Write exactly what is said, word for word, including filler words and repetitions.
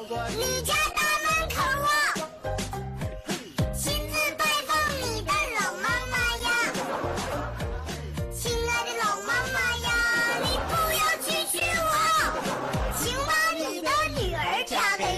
你家大门口啊，亲自拜访你的老妈妈呀，亲爱的老妈妈呀，你不要拒绝我，请把你的女儿嫁给